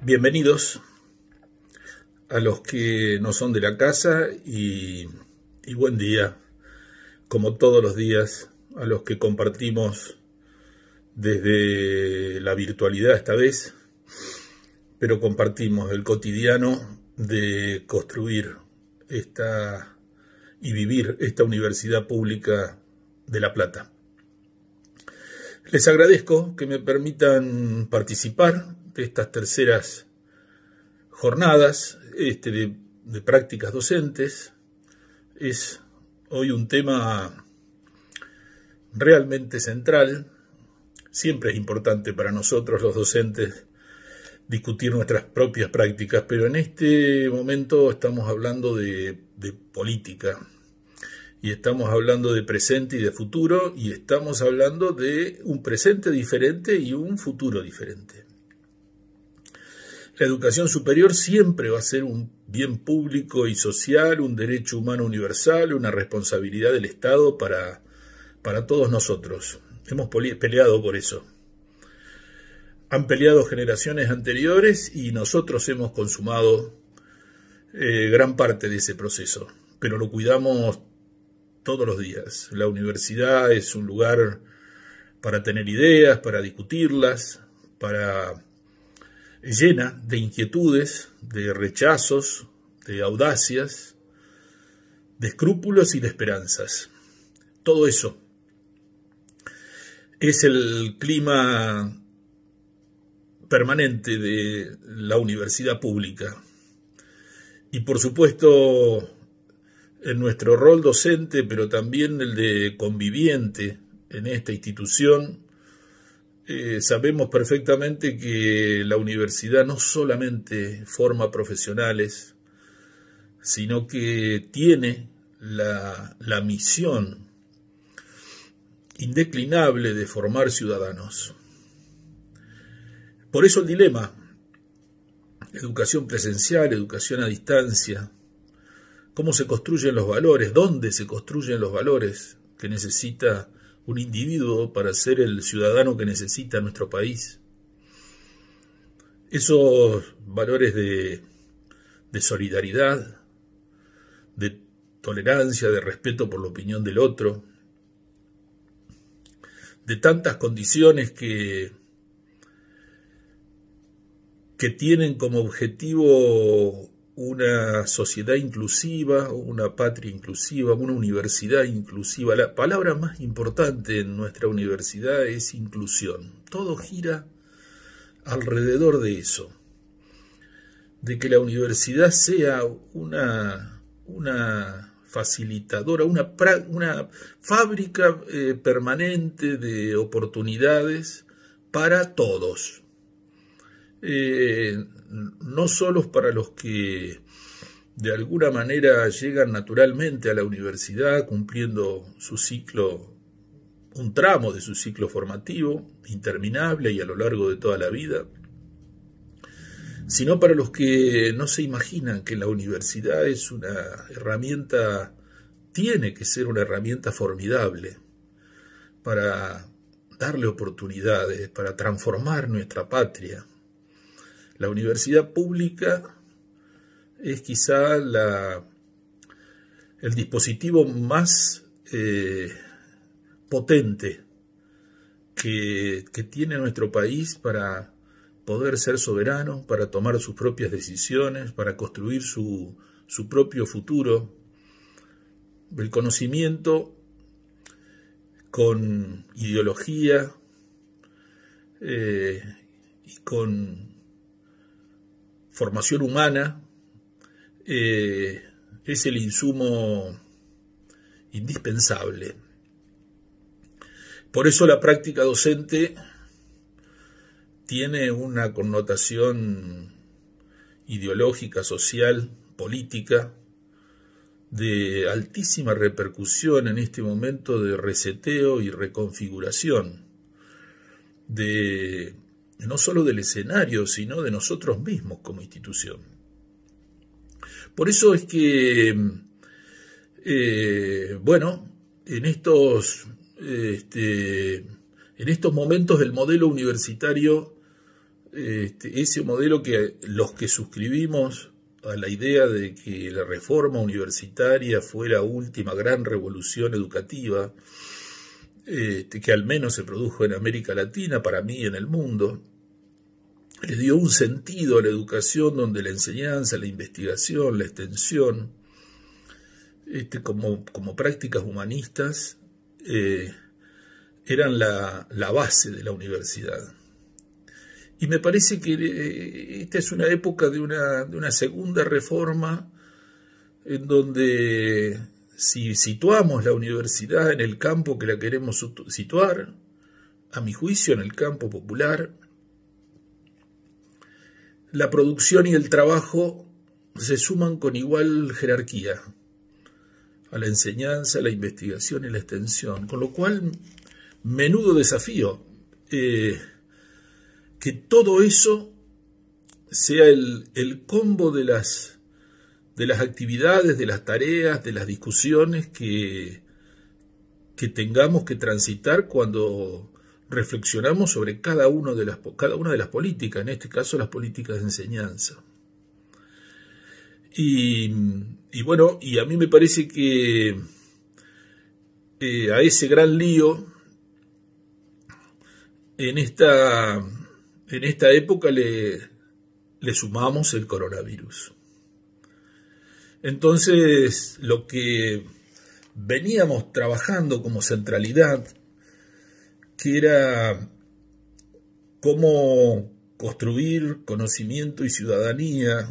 Bienvenidos a los que no son de la casa y buen día, como todos los días, a los que compartimos desde la virtualidad esta vez, pero compartimos el cotidiano de construir y vivir esta Universidad Pública de La Plata. Les agradezco que me permitan participar de estas terceras jornadas de prácticas docentes. Es hoy un tema realmente central. Siempre es importante para nosotros los docentes discutir nuestras propias prácticas, pero en este momento estamos hablando de política, y estamos hablando de presente y de futuro, y estamos hablando de un presente diferente y un futuro diferente. La educación superior siempre va a ser un bien público y social, un derecho humano universal, una responsabilidad del Estado para todos nosotros. Hemos peleado por eso. Han peleado generaciones anteriores y nosotros hemos consumado gran parte de ese proceso, pero lo cuidamos todos los días. La universidad es un lugar para tener ideas, para discutirlas, llena de inquietudes, de rechazos, de audacias, de escrúpulos y de esperanzas. Todo eso es el clima permanente de la universidad pública. Y por supuesto, en nuestro rol docente, pero también el de conviviente en esta institución, sabemos perfectamente que la universidad no solamente forma profesionales, sino que tiene la misión indeclinable de formar ciudadanos. Por eso el dilema: educación presencial, educación a distancia. ¿Cómo se construyen los valores? ¿Dónde se construyen los valores que necesita un individuo para ser el ciudadano que necesita nuestro país? Esos valores de solidaridad, de tolerancia, de respeto por la opinión del otro, de tantas condiciones que tienen como objetivo una sociedad inclusiva, una patria inclusiva, una universidad inclusiva. La palabra más importante en nuestra universidad es inclusión. Todo gira alrededor de eso, de que la universidad sea una facilitadora, una fábrica permanente de oportunidades para todos. No solo para los que de alguna manera llegan naturalmente a la universidad cumpliendo su ciclo, un tramo de su ciclo formativo interminable y a lo largo de toda la vida, sino para los que no se imaginan que la universidad es una herramienta, tiene que ser una herramienta formidable para darle oportunidades, para transformar nuestra patria. La universidad pública es quizá el dispositivo más potente que tiene nuestro país para poder ser soberano, para tomar sus propias decisiones, para construir su propio futuro. El conocimiento con ideología y con formación humana es el insumo indispensable. Por eso la práctica docente tiene una connotación ideológica, social, política, de altísima repercusión en este momento de reseteo y reconfiguración, no solo del escenario, sino de nosotros mismos como institución. Por eso es que, en estos momentos el modelo universitario ese modelo que los que suscribimos a la idea de que la reforma universitaria fue la última gran revolución educativa, que al menos se produjo en América Latina, para mí en el mundo, le dio un sentido a la educación donde la enseñanza, la investigación, la extensión, como prácticas humanistas, eran la base de la universidad. Y me parece que esta es una época de una segunda reforma en donde, si situamos la universidad en el campo que la queremos situar, a mi juicio en el campo popular, la producción y el trabajo se suman con igual jerarquía a la enseñanza, la investigación y la extensión, con lo cual, menudo desafío, que todo eso sea el combo de las actividades, de las tareas, de las discusiones que tengamos que transitar cuando reflexionamos sobre cada una de las políticas, en este caso las políticas de enseñanza. Y bueno, y a mí me parece que a ese gran lío, en esta época le sumamos el coronavirus. Entonces, lo que veníamos trabajando como centralidad, que era cómo construir conocimiento y ciudadanía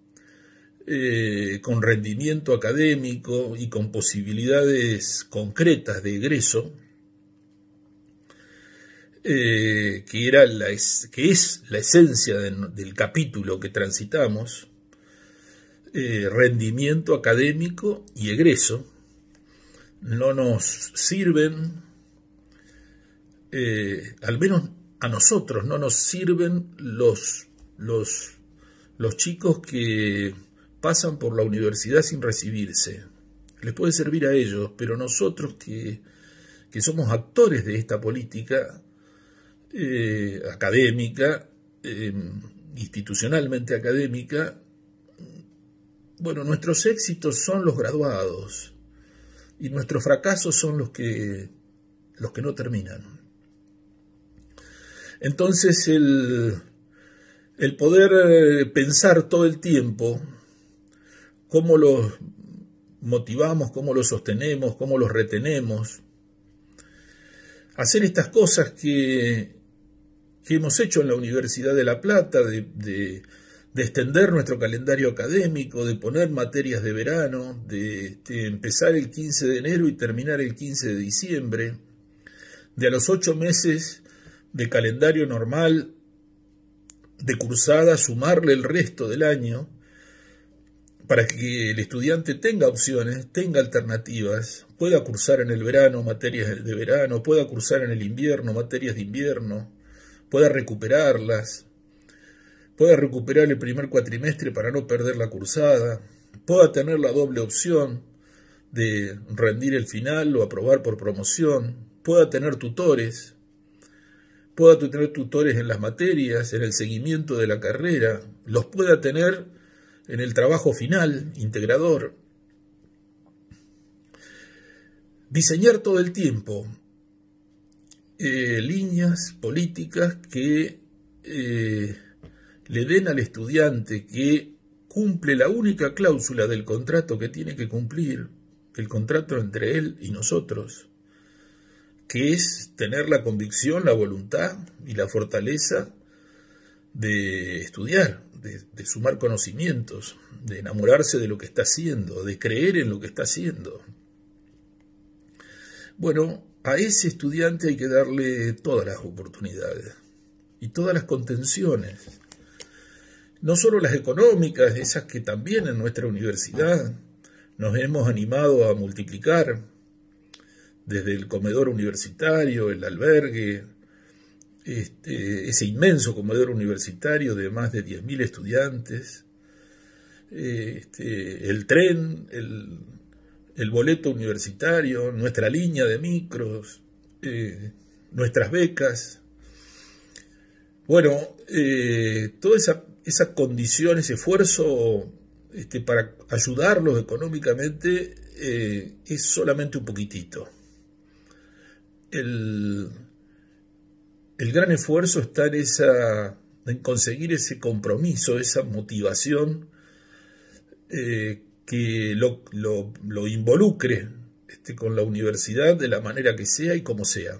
con rendimiento académico y con posibilidades concretas de egreso, que es la esencia del capítulo que transitamos, rendimiento académico y egreso, no nos sirven, al menos a nosotros, no nos sirven los chicos que pasan por la universidad sin recibirse. Les puede servir a ellos, pero nosotros que somos actores de esta política académica, institucionalmente académica, bueno, nuestros éxitos son los graduados y nuestros fracasos son los que no terminan. Entonces el poder pensar todo el tiempo cómo los motivamos, cómo los sostenemos, cómo los retenemos, hacer estas cosas que hemos hecho en la Universidad de La Plata, de extender nuestro calendario académico, de poner materias de verano, de empezar el 15 de enero y terminar el 15 de diciembre, de a los 8 meses de calendario normal de cursada sumarle el resto del año, para que el estudiante tenga opciones, tenga alternativas, pueda cursar en el verano materias de verano, pueda cursar en el invierno materias de invierno, pueda recuperarlas, pueda recuperar el primer cuatrimestre para no perder la cursada, pueda tener la doble opción de rendir el final o aprobar por promoción, pueda tener tutores en las materias, en el seguimiento de la carrera, los pueda tener en el trabajo final, integrador. Diseñar todo el tiempo líneas políticas que le den al estudiante que cumple la única cláusula del contrato que tiene que cumplir, el contrato entre él y nosotros, que es tener la convicción, la voluntad y la fortaleza de estudiar, de sumar conocimientos, de enamorarse de lo que está haciendo, de creer en lo que está haciendo. Bueno, a ese estudiante hay que darle todas las oportunidades y todas las contenciones, no solo las económicas, esas que también en nuestra universidad nos hemos animado a multiplicar, desde el comedor universitario, el albergue, ese inmenso comedor universitario de más de 10.000 estudiantes, el tren, el boleto universitario, nuestra línea de micros, nuestras becas. Bueno, toda esa condición, ese esfuerzo para ayudarlos económicamente es solamente un poquitito. El gran esfuerzo está en conseguir ese compromiso, esa motivación que lo involucre con la universidad de la manera que sea y como sea.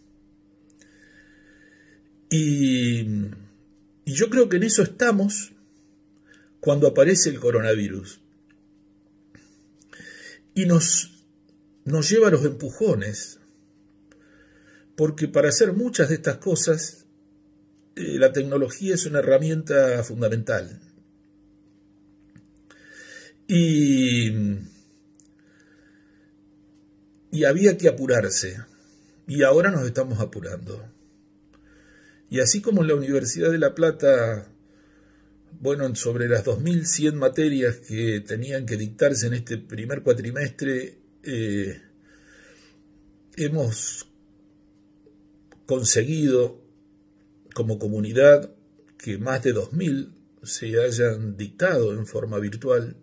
Y yo creo que en eso estamos cuando aparece el coronavirus. Y nos lleva a los empujones, porque para hacer muchas de estas cosas, la tecnología es una herramienta fundamental. Y había que apurarse, y ahora nos estamos apurando. Y así como en la Universidad de La Plata, bueno, sobre las 2.100 materias que tenían que dictarse en este primer cuatrimestre, hemos conseguido como comunidad que más de 2.000 se hayan dictado en forma virtual.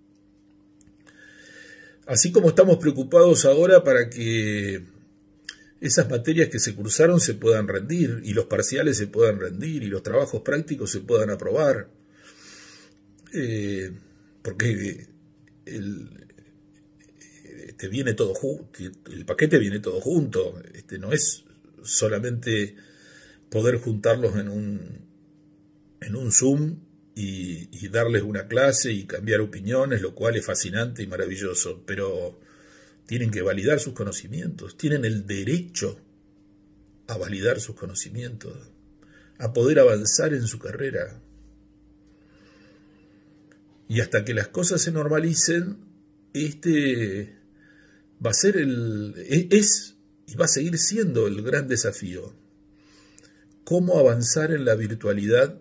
Así como estamos preocupados ahora para que esas materias que se cursaron se puedan rendir, y los parciales se puedan rendir, y los trabajos prácticos se puedan aprobar, porque viene todo el paquete viene todo junto, no es solamente poder juntarlos en un Zoom y darles una clase y cambiar opiniones, lo cual es fascinante y maravilloso, pero tienen que validar sus conocimientos, tienen el derecho a validar sus conocimientos, a poder avanzar en su carrera. Y hasta que las cosas se normalicen, va a ser y va a seguir siendo el gran desafío. Cómo avanzar en la virtualidad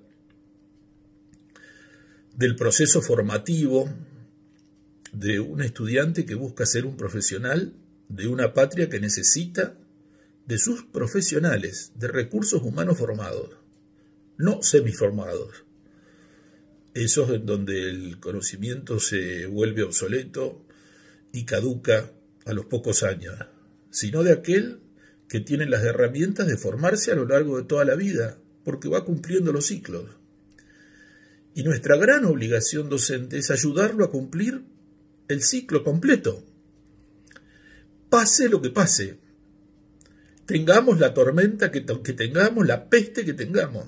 del proceso formativo de un estudiante que busca ser un profesional de una patria que necesita de sus profesionales, de recursos humanos formados, no semiformados. Esos en donde el conocimiento se vuelve obsoleto y caduca a los pocos años, sino de aquel que tiene las herramientas de formarse a lo largo de toda la vida, porque va cumpliendo los ciclos. Y nuestra gran obligación docente es ayudarlo a cumplir el ciclo completo. Pase lo que pase, tengamos la tormenta que tengamos, la peste que tengamos.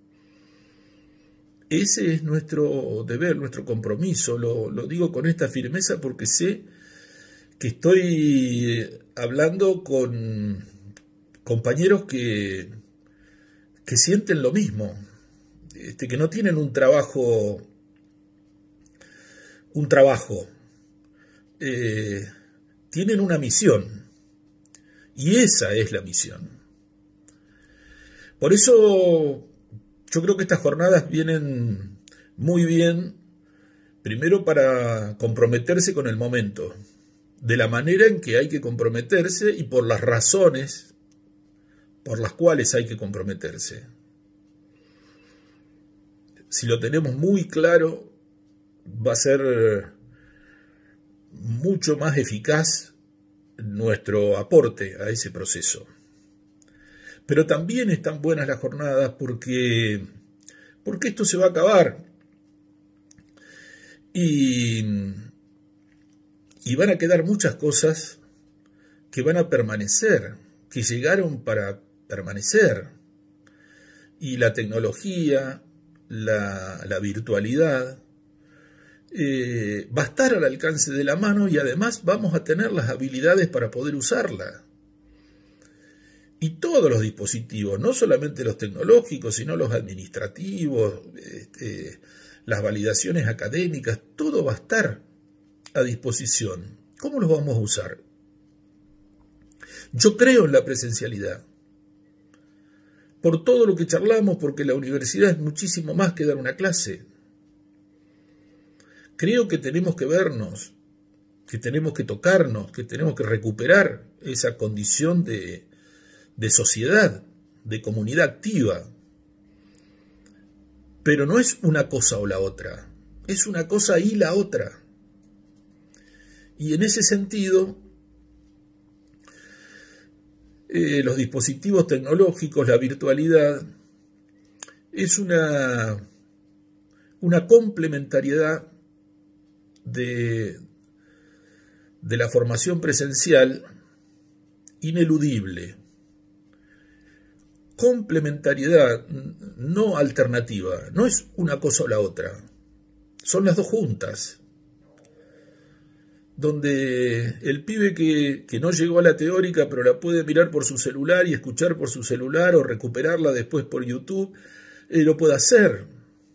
Ese es nuestro deber, nuestro compromiso. Lo digo con esta firmeza porque sé que estoy hablando con compañeros que sienten lo mismo, que no tienen un trabajo, tienen una misión, y esa es la misión. Por eso yo creo que estas jornadas vienen muy bien, primero para comprometerse con el momento, de la manera en que hay que comprometerse y por las razones por las cuales hay que comprometerse. Si lo tenemos muy claro, va a ser mucho más eficaz nuestro aporte a ese proceso. Pero también están buenas las jornadas porque esto se va a acabar y van a quedar muchas cosas que van a permanecer, que llegaron para permanecer, y la tecnología, la virtualidad va a estar al alcance de la mano, y además vamos a tener las habilidades para poder usarla. Y todos los dispositivos, no solamente los tecnológicos, sino los administrativos, las validaciones académicas, todo va a estar a disposición. ¿Cómo los vamos a usar? Yo creo en la presencialidad. Por todo lo que charlamos, porque la universidad es muchísimo más que dar una clase. Creo que tenemos que vernos, que tenemos que tocarnos, que tenemos que recuperar esa condición de sociedad, de comunidad activa. Pero no es una cosa o la otra, es una cosa y la otra. Y en ese sentido, los dispositivos tecnológicos, la virtualidad, es una complementariedad de la formación presencial ineludible. Complementariedad, no alternativa, no es una cosa o la otra, son las dos juntas. Donde el pibe que no llegó a la teórica pero la puede mirar por su celular y escuchar por su celular o recuperarla después por YouTube, lo puede hacer.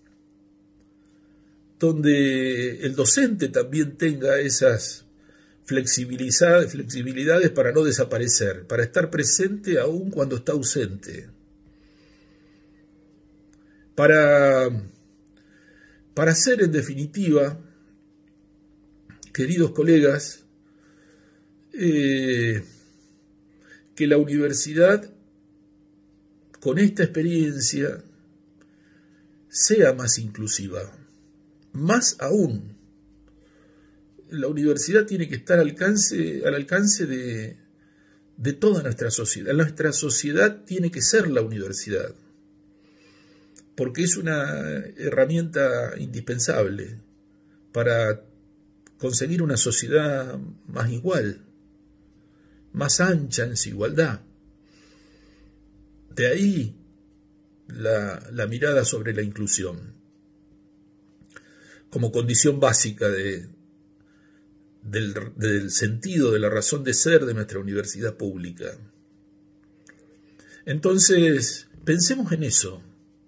Donde el docente también tenga esas flexibilidades para no desaparecer, para estar presente aún cuando está ausente. Para hacer, en definitiva, queridos colegas, que la universidad, con esta experiencia, sea más inclusiva. Más aún, la universidad tiene que estar al alcance de toda nuestra sociedad. Nuestra sociedad tiene que ser la universidad, porque es una herramienta indispensable para conseguir una sociedad más igual, más ancha en su igualdad. De ahí la mirada sobre la inclusión, como condición básica del sentido, de la razón de ser de nuestra universidad pública. Entonces, pensemos en eso.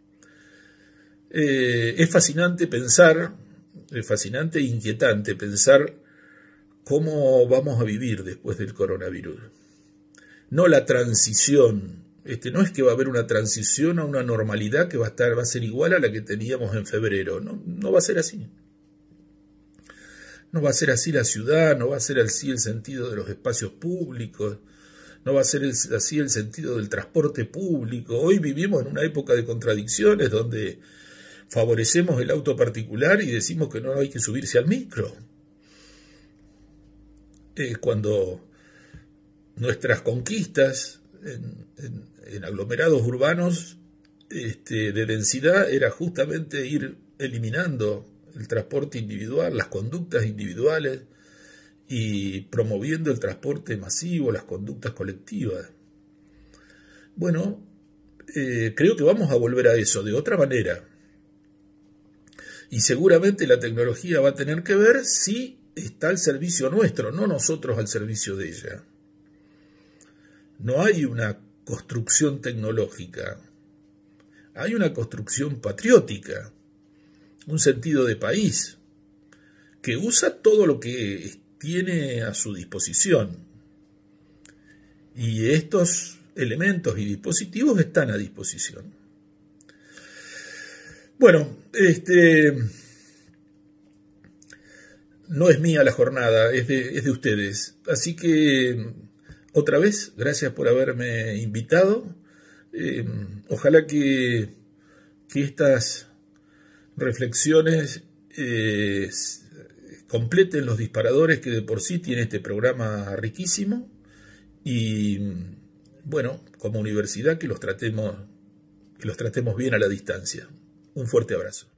Es fascinante pensar, es fascinante e inquietante pensar cómo vamos a vivir después del coronavirus. No la transición, no es que va a haber una transición a una normalidad que va a ser igual a la que teníamos en febrero. No va a ser así. No va a ser así la ciudad, no va a ser así el sentido de los espacios públicos, no va a ser así el sentido del transporte público. Hoy vivimos en una época de contradicciones donde favorecemos el auto particular y decimos que no hay que subirse al micro. Cuando nuestras conquistas en aglomerados urbanos de densidad era justamente ir eliminando el transporte individual, las conductas individuales y promoviendo el transporte masivo, las conductas colectivas. Bueno, creo que vamos a volver a eso de otra manera. Y seguramente la tecnología va a tener que ver si está al servicio nuestro, no nosotros al servicio de ella. No hay una construcción tecnológica, hay una construcción patriótica, un sentido de país, que usa todo lo que tiene a su disposición. Y estos elementos y dispositivos están a disposición. Bueno, no es mía la jornada, es de ustedes. Así que, otra vez, gracias por haberme invitado. Ojalá que estas reflexiones completen los disparadores que de por sí tiene este programa riquísimo. Y, bueno, como universidad que los tratemos bien a la distancia. Un fuerte abrazo.